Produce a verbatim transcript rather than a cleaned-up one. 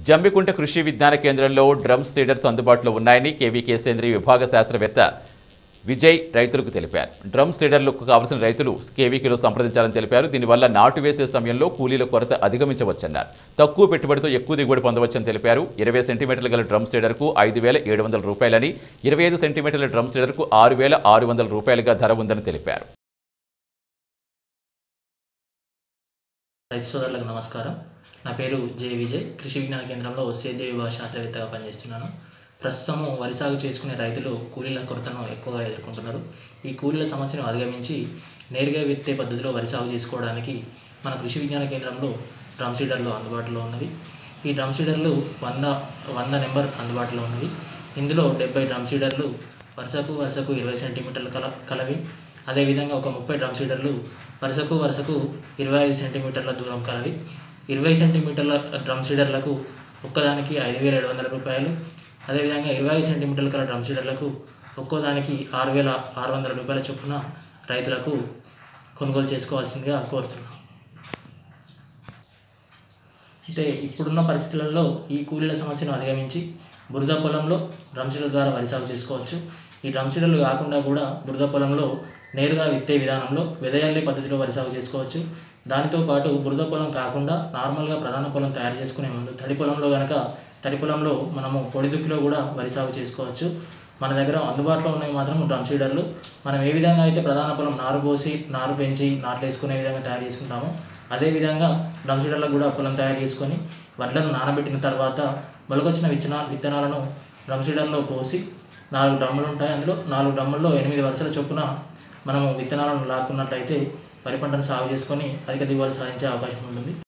జమ్మికుంట కృషి విజ్ఞాన కేంద్రంలో డ్రమ్ సీడర్స్ అందుబాటులో ఉన్నాయని కేవీకే సేంద్రీయ విభాగ శాస్త్రవేత్త విజయ్ రైతులకు తెలిపారు. డ్రమ్ సీడర్లకు కావలసిన రైతులు కేవీకేలో సంప్రదించాలని తెలిపారు. దీనివల్ల నాటు వేసే సమయంలో కూలీల కొరత అధిగమించవచ్చన్నారు. తక్కువ పెట్టుబడితో ఎక్కువ దిగుబడి పొందవచ్చని తెలిపారు. ఇరవై సెంటీమీటర్ల గల డ్రమ్ సీడర్కు ఐదు వేల ఏడు వందల రూపాయలని, ఇరవై ఐదు సెంటీమీటర్ల డ్రమ్ సీడర్కు ఆరు వేల ఆరు వందల రూపాయలుగా ధర ఉందని తెలిపారు. రైతు సోదరులకు నమస్కారం. నా పేరు జే విజయ్. కృషి విజ్ఞాన కేంద్రంలో సేంద్రీయ విభాగ శాస్త్రవేత్తగా పనిచేస్తున్నాను. ప్రస్తుతము వరి సాగు చేసుకునే రైతులు కూలీల కొరతను ఎక్కువగా ఎదుర్కొంటున్నారు. ఈ కూలీల సమస్యను అధిగమించి నేరుగా విత్తే పద్ధతిలో వరి సాగు చేసుకోవడానికి మన కృషి విజ్ఞాన కేంద్రంలో డ్రమ్ సీడర్లు అందుబాటులో ఉన్నవి. ఈ డ్రమ్ సీడర్లు వంద వంద నెంబర్ అందుబాటులో ఉన్నవి. ఇందులో డెబ్బై డ్రమ్ సీడర్లు వరుసకు వరుసకు ఇరవై సెంటీమీటర్లు కల కలవి అదేవిధంగా ఒక ముప్పై డ్రమ్ సీడర్లు వరుసకు వరుసకు ఇరవై ఐదు సెంటీమీటర్ల దూరం కలవి. ఇరవై సెంటీమీటర్ల డ్రమ్ సీడర్లకు ఒక్కదానికి ఐదు వేల ఏడు వందల రూపాయలు, అదేవిధంగా ఇరవై ఐదు సెంటీమీటర్ల కల డ్రమ్ సీడర్లకు ఒక్కోదానికి ఆరు వేల ఆరు వందల రూపాయల చొప్పున రైతులకు కొనుగోలు చేసుకోవాల్సిందిగా కోరుతున్నాం. అయితే ఇప్పుడున్న పరిస్థితులలో ఈ కూలీల సమస్యను అధిగమించి బురద పొలంలో డ్రమ్ సీడర్ ద్వారా వరి సాగు చేసుకోవచ్చు. ఈ డ్రమ్ సీడర్లు కాకుండా కూడా బురద పొలంలో నేరుగా విత్తే విధానంలో వెదజల్లే పద్ధతిలో వరి సాగు చేసుకోవచ్చు. దానితో పాటు బురద పొలం కాకుండా నార్మల్గా ప్రధాన పొలం తయారు చేసుకునే ముందు తడి పొలంలో కనుక తడి పొలంలో మనము పొడి దుక్కిలో కూడా వరి సాగు చేసుకోవచ్చు. మన దగ్గర అందుబాటులో ఉన్నవి మాత్రం డ్రమ్ సీడర్లు. మనం ఏ విధంగా అయితే ప్రధాన పొలం నారు పోసి నారు పెంచి నాట్లు వేసుకునే విధంగా తయారు చేసుకుంటామో అదేవిధంగా డ్రమ్ సీడర్లకు కూడా పొలం తయారు చేసుకొని వడ్లను నానబెట్టిన తర్వాత మొలకొచ్చిన విత్తనా విత్తనాలను డ్రమ్ సీడర్లో పోసి నాలుగు డ్రమ్ములు ఉంటాయి. అందులో నాలుగు డ్రమ్ముల్లో ఎనిమిది వరుసల చొప్పున మనము విత్తనాలను లాక్కున్నట్లయితే వరి పంటను సాగు చేసుకొని అధిక దిగుబడి సాధించే అవకాశం ఉంటుంది.